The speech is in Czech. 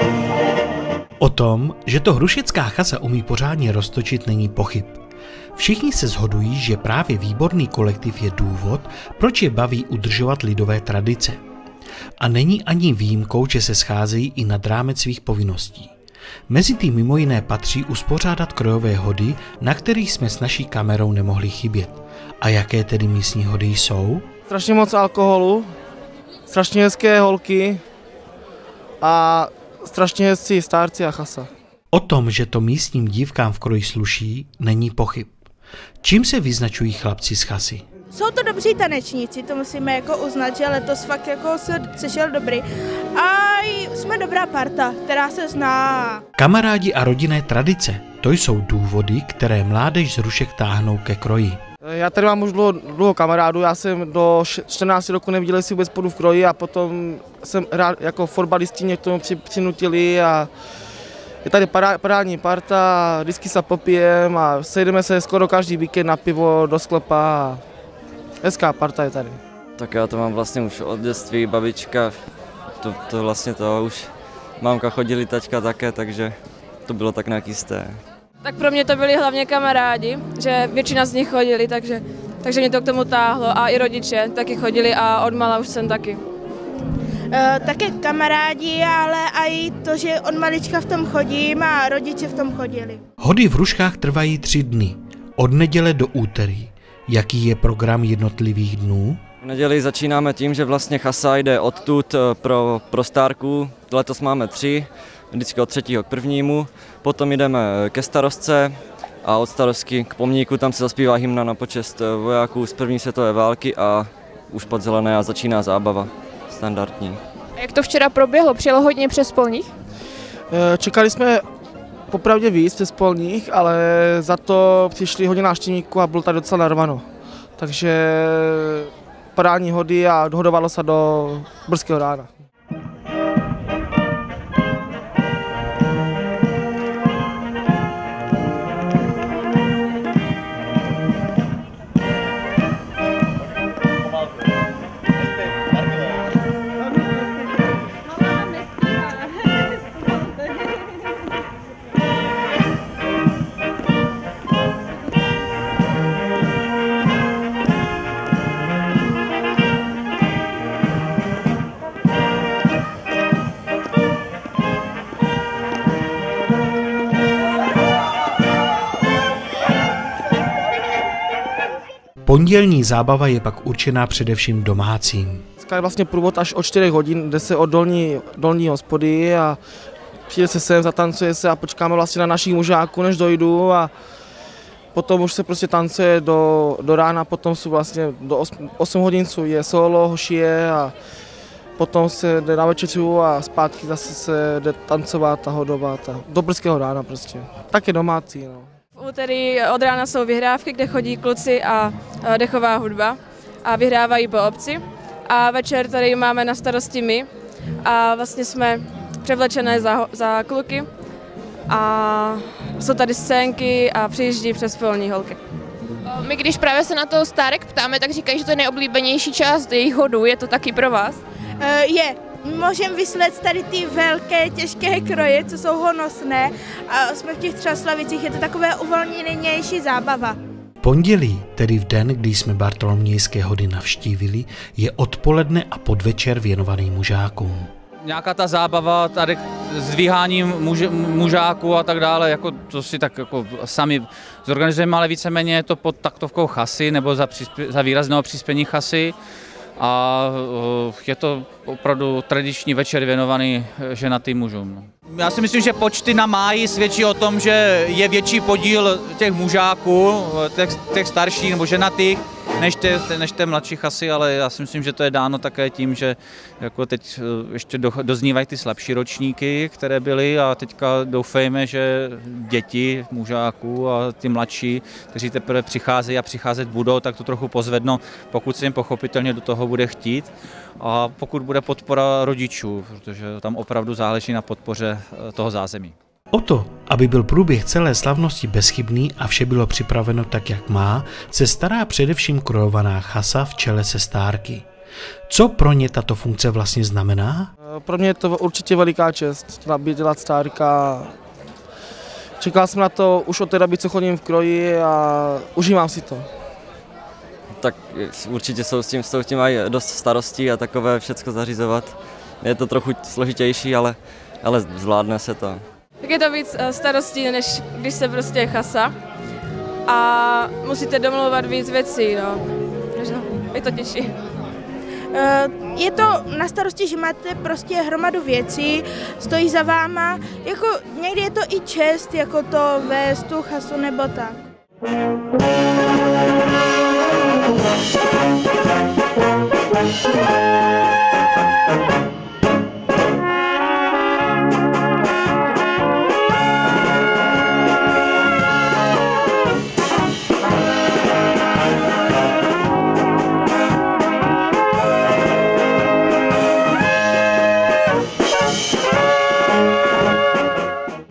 O tom, že to hrušecká chasa umí pořádně roztočit, není pochyb. Všichni se shodují, že právě výborný kolektiv je důvod, proč je baví udržovat lidové tradice. A není ani výjimkou, že se scházejí i nad rámec svých povinností. Mezi tím mimo jiné patří uspořádat krojové hody, na kterých jsme s naší kamerou nemohli chybět. A jaké tedy místní hody jsou? Strašně moc alkoholu, strašně hezké holky a strašně hezcí stárci a chasa. O tom, že to místním dívkám v kroji sluší, není pochyb. Čím se vyznačují chlapci z chasy? Jsou to dobří tanečníci, to musíme jako uznat, že letos fakt jako sešel dobrý. A jsme dobrá parta, která se zná. Kamarádi a rodinné tradice, to jsou důvody, které mládež z Hrušek táhnou ke kroji. Já tady mám už dlouho kamarádu, já jsem do 14 roku neviděl si vůbec půjdu v kroji a potom jsem hrál jako fotbalisti, mě k tomu přinutili a je tady parádní parta, vždycky se popijeme a sejdeme se skoro každý víkend na pivo do sklepa a hezká parta je tady. Tak já to mám vlastně už od dětství, babička, to vlastně to už mámka chodili, taťka také, takže to bylo tak nějak jisté. Tak pro mě to byli hlavně kamarádi, že většina z nich chodili, takže mě to k tomu táhlo a i rodiče taky chodili a odmala už jsem taky. Také kamarádi, ale i to, že od malička v tom chodím a rodiče v tom chodili. Hody v Hruškách trvají 3 dny, od neděle do úterý. Jaký je program jednotlivých dnů? V neděli začínáme tím, že vlastně chasa jde odtud pro stárku, letos máme 3, vždycky od 3. k 1. Potom jdeme ke starostce a od starostky k pomníku, tam se zaspívá hymna na počest vojáků z první světové války a už pod zelené a začíná zábava, standardní. A jak to včera proběhlo? Přijelo hodně přespolních? Čekali jsme popravdě víc přespolních, ale za to přišli hodně návštěvníků a bylo tady docela narvano. Takže parádní hody a dohodovalo se do brzkého rána. Pondělní zábava je pak určená především domácím. Dneska je vlastně průvod až od 4 hodin, jde se od dolní hospody a přijde se sem, zatancuje se a počkáme vlastně na našich mužáků, než dojdu a potom už se prostě tancuje do rána, potom jsou vlastně do 8 hodin je solo, hošie a potom se jde na večeřu a zpátky zase se jde tancovat a hodovat a do brzkého rána prostě. Tak je domácí. No. V úterý od rána jsou vyhrávky, kde chodí kluci a dechová hudba a vyhrávají po obci. A večer tady máme na starosti my a vlastně jsme převlečené za kluky a jsou tady scénky a přijíždí přespolní holky. My když právě se na to stárek ptáme, tak říkají, že to je nejoblíbenější část jejich hodů. Je to taky pro vás? Je. Můžeme vyslet tady ty velké, těžké kroje, co jsou honosné a jsme v těch Třaslavicích, je to takové uvolněnější zábava. Pondělí, tedy v den, kdy jsme Bartolomějské hody navštívili, je odpoledne a podvečer věnovaný mužákům. Nějaká ta zábava tady s dvíháním mužáků a tak dále, jako to si tak jako sami zorganizujeme, ale víceméně je to pod taktovkou chasy nebo za výrazného přispění chasy. A je to opravdu tradiční večer věnovaný ženatým mužům. Já si myslím, že počty na máji svědčí o tom, že je větší podíl těch mužáků, těch starších nebo ženatých, než té mladší chasy, ale já si myslím, že to je dáno také tím, že jako teď ještě doznívají ty slabší ročníky, které byly a teďka doufejme, že děti mužáků a ty mladší, kteří teprve přicházejí a přicházet budou, tak to trochu pozvednou, pokud se jim pochopitelně do toho bude chtít a pokud bude podpora rodičů, protože tam opravdu záleží na podpoře toho zázemí. O to, aby byl průběh celé slavnosti bezchybný a vše bylo připraveno tak, jak má, se stará především krojovaná chasa v čele se stárky. Co pro ně tato funkce vlastně znamená? Pro mě je to určitě veliká čest, dělat stárka. Čekal jsem na to už od té doby, co chodím v kroji a užívám si to. Tak určitě jsou s tím mají dost starostí a takové všecko zařizovat. Je to trochu složitější, ale zvládne se to. Tak je to víc starostí, než když se prostě chasa a musíte domlouvat víc věcí, no. Je to těžší. Je to na starosti, že máte prostě hromadu věcí, stojí za váma, jako někdy je to i čest, jako to vést tu chasu nebo tak.